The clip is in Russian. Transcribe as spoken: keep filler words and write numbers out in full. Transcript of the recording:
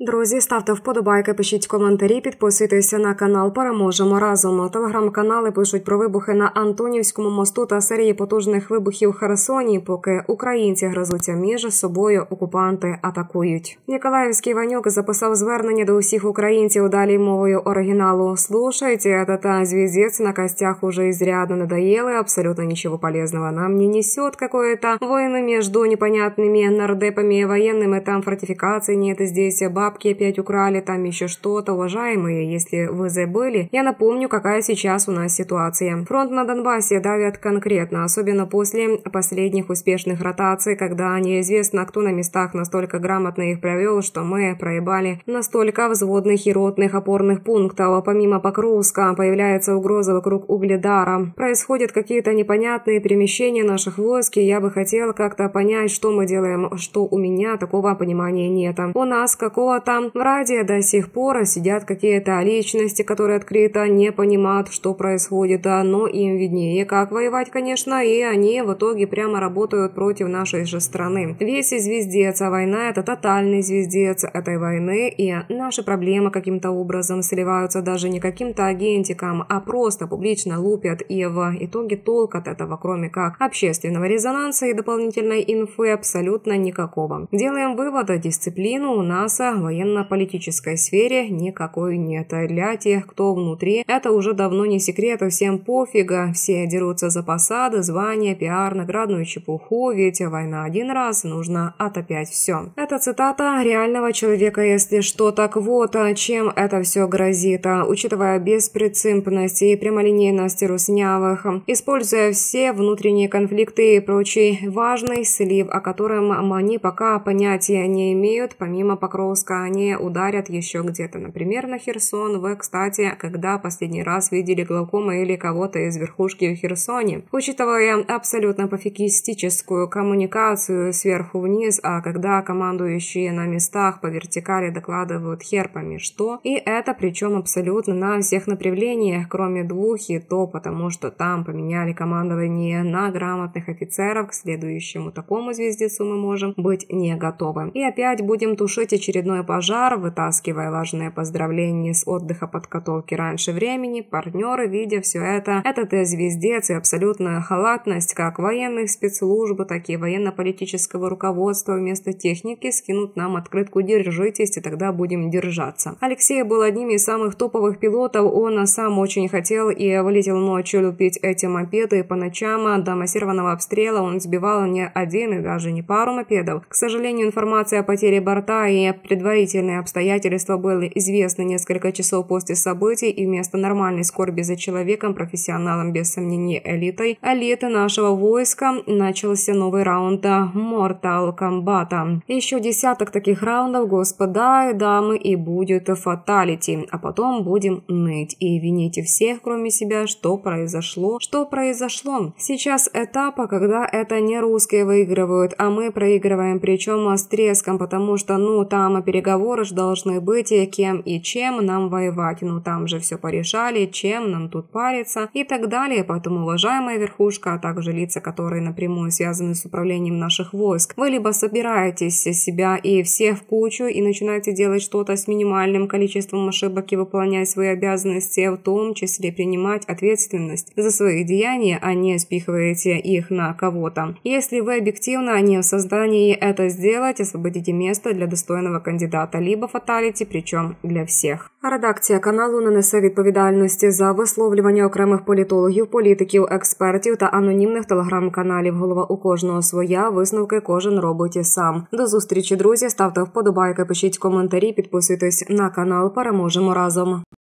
Друзі, ставте вподобайки, пишіть коментарі, підписуйтеся на канал «Переможемо разом». Телеграм-канали пишуть про вибухи на Антонівському мосту та серії потужних вибухів в Херсоні, поки українці гризуться між собою, окупанти атакують. Ніколаївський Ванюк записав звернення до усіх українців далі мовою оригіналу. «Слушайте, этот звездец на костях уже изрядно надоел и абсолютно ничего полезного нам не несет. Какое-то войны между непонятными нардепами и военными, там фортификаций нет, и здесь баб опять украли, там еще что-то. Уважаемые, если вы забыли, я напомню, какая сейчас у нас ситуация. Фронт на Донбассе давят конкретно, особенно после последних успешных ротаций, когда неизвестно, кто на местах настолько грамотно их провел, что мы проебали настолько взводных и ротных опорных пунктов. Помимо Покровска появляется угроза вокруг Угледара. Происходят какие-то непонятные перемещения наших войск, и я бы хотел как-то понять, что мы делаем, что у меня такого понимания нет. У нас какого там в Раде до сих пор сидят какие-то личности, которые открыто не понимают, что происходит, но им виднее, как воевать, конечно, и они в итоге прямо работают против нашей же страны. Весь звездец, а война – это тотальный звездец этой войны, и наши проблемы каким-то образом сливаются даже не каким-то агентикам, а просто публично лупят, и в итоге толк от этого, кроме как общественного резонанса и дополнительной инфы, абсолютно никакого. Делаем вывод, дисциплину у нас в военно-политической сфере никакой нет. Для тех, кто внутри, это уже давно не секрет, всем пофига, все дерутся за посады, звания, пиар, наградную чепуху, ведь война один раз, нужно отопять все. Это цитата реального человека, если что. Так вот, чем это все грозит, учитывая беспринципность и прямолинейность руснявых, используя все внутренние конфликты и прочий важный слив, о котором они пока понятия не имеют, помимо Покровска, они ударят еще где-то, например, на Херсон. Вы, кстати, когда последний раз видели главкома или кого-то из верхушки в Херсоне? Учитывая абсолютно пофигистическую коммуникацию сверху вниз, а когда командующие на местах по вертикали докладывают хер пойми что, и это причем абсолютно на всех направлениях, кроме двух, и то потому, что там поменяли командование на грамотных офицеров, к следующему такому звездецу мы можем быть не готовы. И опять будем тушить очередной пожар, вытаскивая важные поздравления с отдыха подготовки раньше времени. Партнеры, видя все это, этот звездец и абсолютная халатность как военных спецслужб, так и военно-политического руководства вместо техники скинут нам открытку «Держитесь», и тогда будем держаться. Алексей был одним из самых топовых пилотов, он сам очень хотел и вылетел ночью лупить эти мопеды по ночам. До массированного обстрела он сбивал не один и даже не пару мопедов. К сожалению, информация о потере борта и предварительные обстоятельства были известны несколько часов после событий, и вместо нормальной скорби за человеком, профессионалом, без сомнений элитой, элиты нашего войска, начался новый раунд Mortal Kombat. Еще десяток таких раундов, господа и дамы, и будет фаталити. А потом будем ныть и винить всех, кроме себя, что произошло. Что произошло? Сейчас этапа, когда это не русские выигрывают, а мы проигрываем, причем с треском, потому что, ну, там переговоры же должны быть, и кем и чем нам воевать. Ну, там же все порешали, чем нам тут париться и так далее. Поэтому, уважаемая верхушка, а также лица, которые напрямую связаны с управлением наших войск, вы либо собираетесь себя и всех в кучу и начинаете делать что-то с минимальным количеством ошибок и выполнять свои обязанности, в том числе принимать ответственность за свои деяния, а не спихиваете их на кого-то. Если вы объективно не в создании это сделать, освободите место для достойного кандидата, либо фаталіті, причому для всіх. Редакція каналу не несе відповідальності за висловлювання окремих політологів, політиків, експертів та анонімних телеграм-каналів. Голова у кожного своя, висновки кожен робить сам. До зустрічі, друзі, ставте вподобайки, пишіть коментарі, підписуйтесь на канал. Переможемо разом!